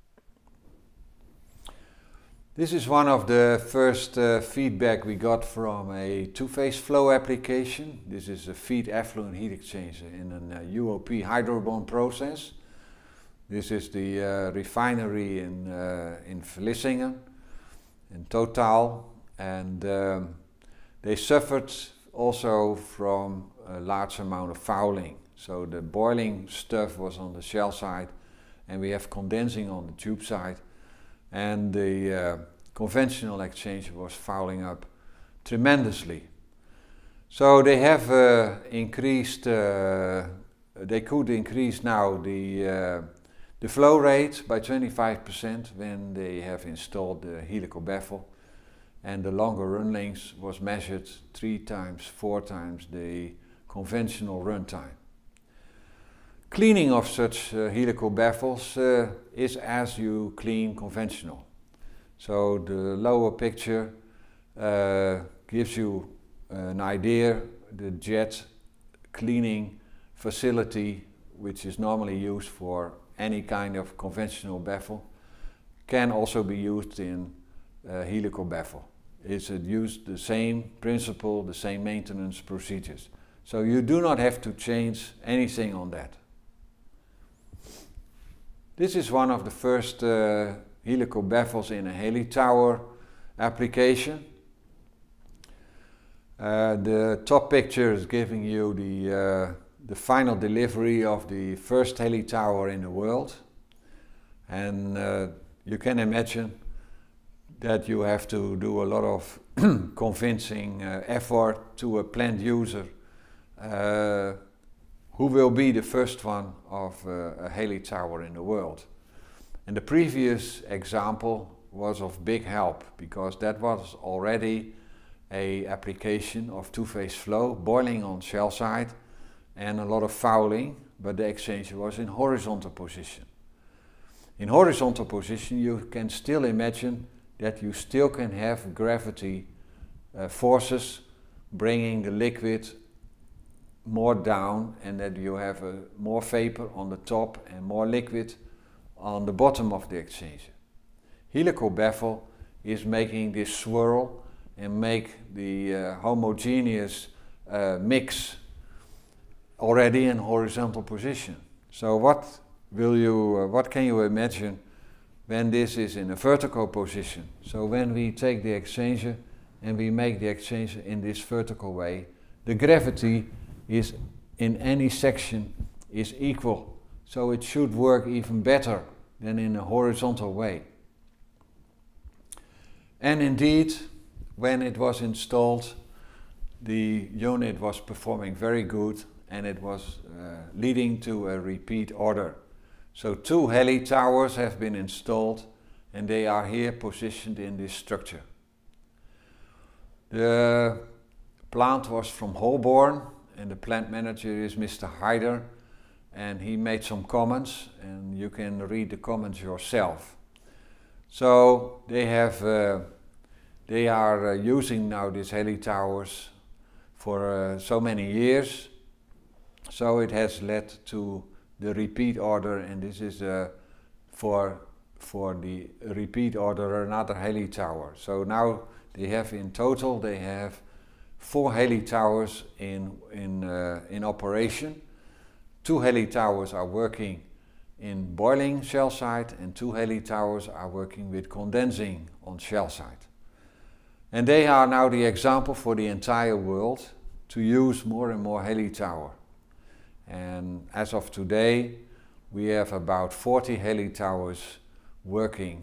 This is one of the first feedback we got from a two-phase flow application. This is a feed effluent heat exchanger in an UOP hydrobond process. This is the refinery in Vlissingen, in Total, and they suffered also from a large amount of fouling. So the boiling stuff was on the shell side, and we have condensing on the tube side, and the conventional exchanger was fouling up tremendously. So they have increased, they could increase now the flow rate by 25% when they have installed the helical baffle, and the longer run length was measured 3 times, 4 times the conventional run time. Cleaning of such helical baffles is as you clean conventional. So the lower picture gives you an idea. The jet cleaning facility, which is normally used for any kind of conventional baffle, can also be used in helical baffle. It's used the same principle, the same maintenance procedures. So you do not have to change anything on that. This is one of the first helical baffles in a heli tower application. The top picture is giving you the final delivery of the first heli tower in the world. And you can imagine that you have to do a lot of convincing effort to a planned user who will be the first one of a heli tower in the world. And the previous example was of big help, because that was already an application of two-phase flow, boiling on shell side, and a lot of fouling, but the exchanger was in horizontal position. In horizontal position you can still imagine that you still can have gravity forces bringing the liquid more down, and that you have more vapor on the top and more liquid on the bottom of the exchanger. Helical baffle is making this swirl and make the homogeneous mix already in horizontal position. So what can you imagine when this is in a vertical position? So when we take the exchanger and we make the exchanger in this vertical way, the gravity is in any section is equal. So it should work even better than in a horizontal way. And indeed, when it was installed, the unit was performing very good, and it was leading to a repeat order. So 2 heli towers have been installed, and they are here positioned in this structure. The plant was from Holborn, and the plant manager is Mr. Hyder, and he made some comments, and you can read the comments yourself. So they are using now these heli towers for so many years. So it has led to the repeat order, and this is for the repeat order another heli tower. So now they have in total 4 heli towers in operation. 2 heli towers are working in boiling shell side, and 2 heli towers are working with condensing on shell side. And they are now the example for the entire world to use more and more heli tower. And as of today, we have about 40 heli towers working.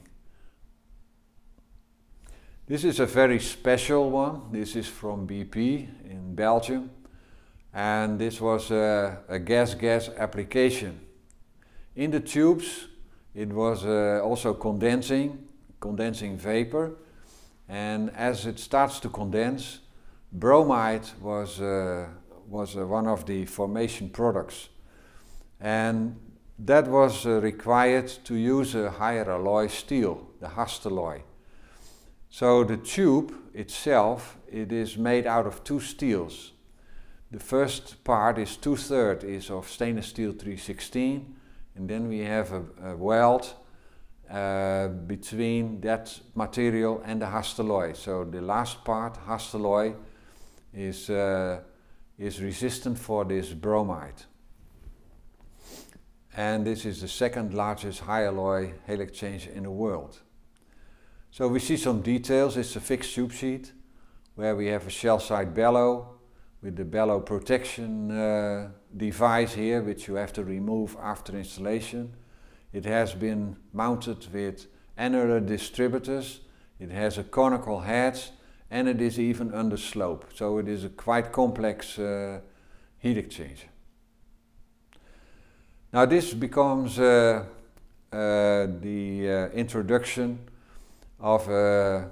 This is a very special one. This is from BP in Belgium. And this was a gas-gas application. In the tubes, it was also condensing vapor. And as it starts to condense, bromide was one of the formation products. And that was required to use a higher alloy steel, the Hastelloy. So the tube itself, it is made out of 2 steels. The first part is 2/3 is of stainless steel 316, and then we have a weld between that material and the Hastelloy. So the last part, Hastelloy, is resistant for this bromide. And this is the second largest high alloy heli exchanger in the world. So we see some details. It's a fixed tube sheet where we have a shell side bellow with the bellow protection device here, which you have to remove after installation. It has been mounted with annular distributors. It has a conical head, and it is even under slope. So it is a quite complex heat exchanger. Now this becomes the introduction of a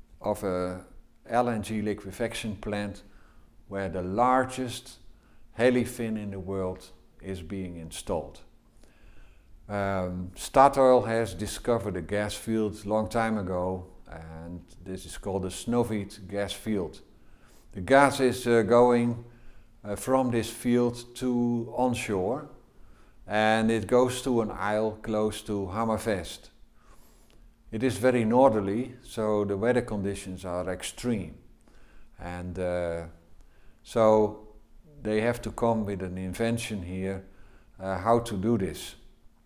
LNG liquefaction plant where the largest heli fin in the world is being installed. Statoil has discovered a gas field long time ago, and this is called the Snøhvit gas field. The gas is going from this field to onshore, and it goes to an isle close to Hammerfest. It is very northerly, so the weather conditions are extreme, and so they have to come with an invention here how to do this.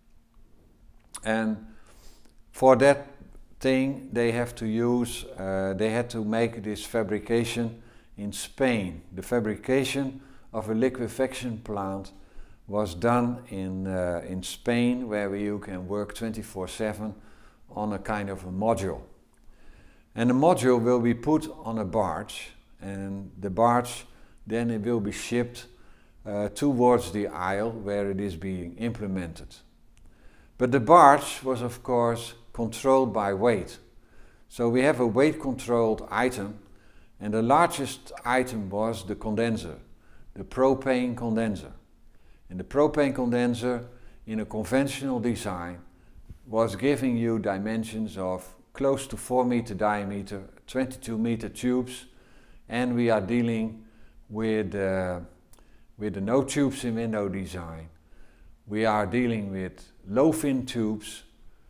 And for that thing they have to use, they had to make this fabrication in Spain. The fabrication of a liquefaction plant was done in Spain, where you can work 24/7 on a kind of a module. And the module will be put on a barge, and the barge then it will be shipped towards the isle where it is being implemented. But the barge was of course controlled by weight. So we have a weight controlled item, and the largest item was the condenser, the propane condenser. And the propane condenser in a conventional design was giving you dimensions of close to 4 meter diameter, 22 meter tubes, and we are dealing with the no tubes in window design. We are dealing with low fin tubes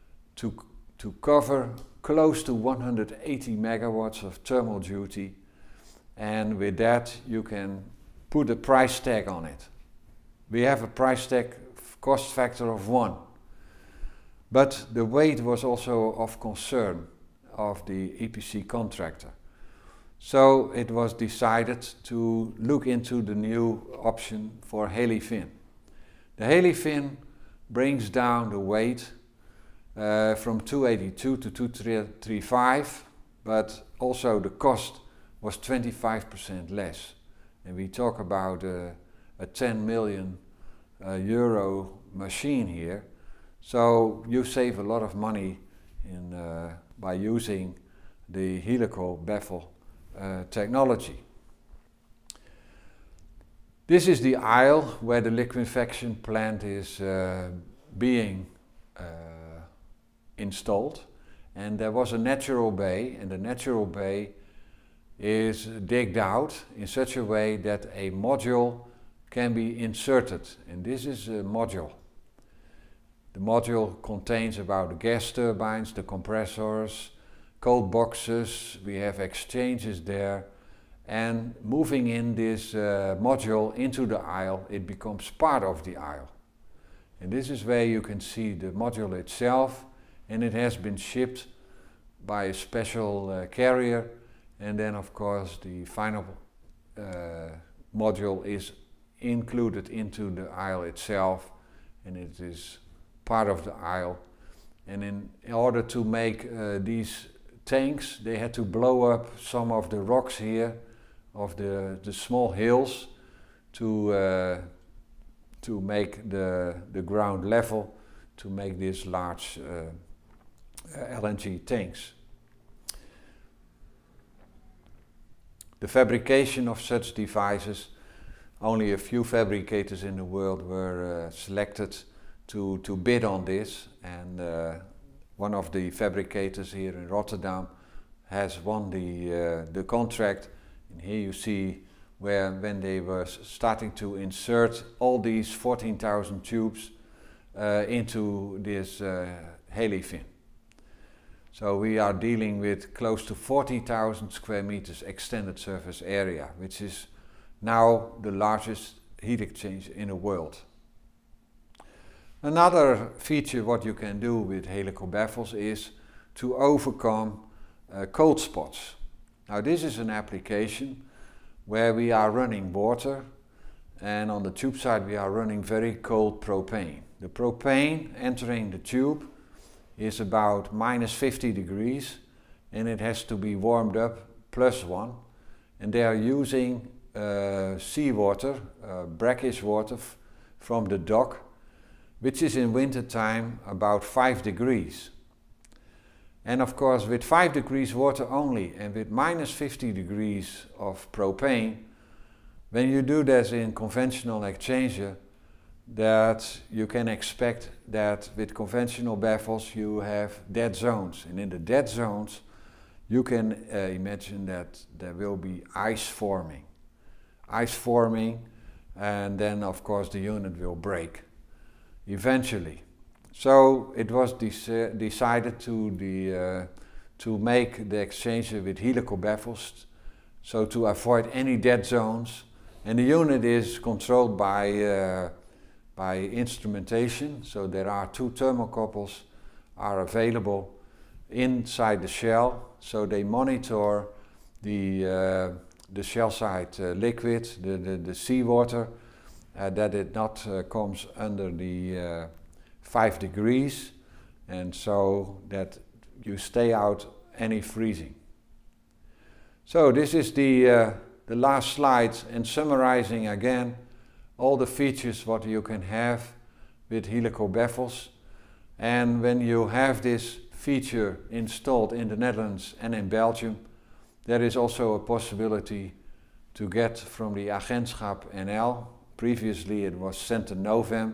to cover close to 180 megawatts of thermal duty, and with that you can put a price tag on it. We have a price tag cost factor of 1. But the weight was also of concern of the EPC contractor. So it was decided to look into the new option for HeliFin. The HeliFin brings down the weight from 282 to 235, but also the cost was 25% less. And we talk about a 10 million euro machine here. So you save a lot of money by using the helical baffle technology. This is the isle where the liquefaction plant is being installed, and there was a natural bay, and the natural bay is digged out in such a way that a module can be inserted, and this is a module. The module contains about the gas turbines, the compressors, cold boxes, we have exchanges there, and moving in this module into the aisle, it becomes part of the aisle. And this is where you can see the module itself, and it has been shipped by a special carrier, and then of course the final module is included into the aisle itself, and it is part of the aisle. And in order to make these tanks, they had to blow up some of the rocks here of the small hills to make the ground level to make these large LNG tanks. The fabrication of such devices, only a few fabricators in the world were selected to bid on this, and one of the fabricators here in Rotterdam has won the contract. And here you see where when they were starting to insert all these 14,000 tubes into this HeliFin. So we are dealing with close to 40,000 square meters extended surface area, which is now the largest heat exchange in the world. Another feature what you can do with helical baffles is to overcome cold spots. Now this is an application where we are running water, and on the tube side we are running very cold propane. The propane entering the tube is about -50 degrees, and it has to be warmed up +1, and they are using seawater, brackish water from the dock, which is in winter time about 5 degrees. And of course with 5 degrees water only and with -50 degrees of propane, when you do this in conventional exchanger, that you can expect that with conventional baffles you have dead zones, and in the dead zones you can imagine that there will be ice forming, and then of course the unit will break eventually. So it was decided to make the exchange with helical baffles, so to avoid any dead zones, and the unit is controlled by instrumentation. So there are 2 thermocouples are available inside the shell, so they monitor the shell side liquid, the seawater, that it not comes under the 5 degrees, and so that you stay out any freezing. So this is the last slide, and summarizing again all the features what you can have with helical baffles. And when you have this feature installed in the Netherlands and in Belgium, there is also a possibility to get from the Agentschap NL. Previously it was Centernovem.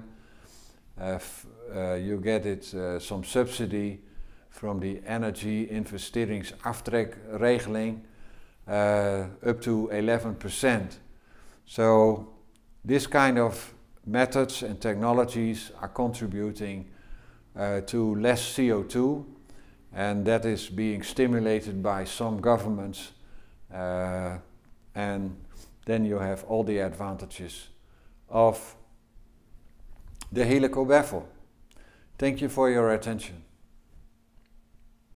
You get it some subsidy from the Energy Investeringsaftrek-regeling up to 11%. So this kind of methods and technologies are contributing to less CO2, and that is being stimulated by some governments, and then you have all the advantages of the helical baffle. Thank you for your attention.